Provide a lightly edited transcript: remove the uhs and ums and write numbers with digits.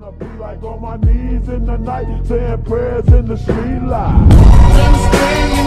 wanna be like on my knees in the night, saying prayers in the street light.